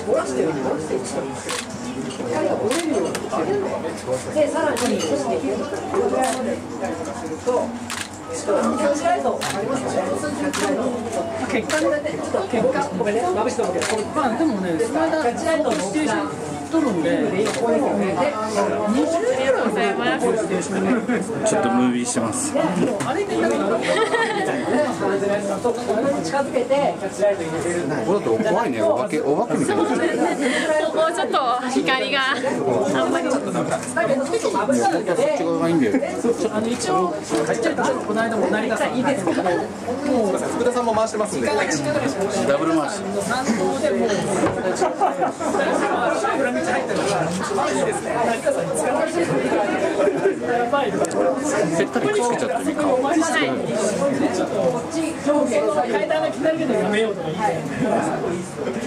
で、さらに、血管ごめんね、まぶしておくけど、まあでもね、スパイダーステーション取るんで、20ぐらいちょっとムービーしてます。 あれでなんか近づけて、キャッチライト入れてる。 これだと怖いね、お化けみたいな。 ここちょっと光があんまり。 だけど、ちょっとまぶしいんで、 そっち側がいいんだよ。 一応、ちっちゃいとこの間も成田さんいいですけど、 福田さんも回してますんで。 ダブル回し。 参考でも、裏道入ってるから、いいですね。成田さんに使われてる。やばい。 ぺったりくっつけちゃってるか。 こっち上下階段が来たけどやめようとか言って。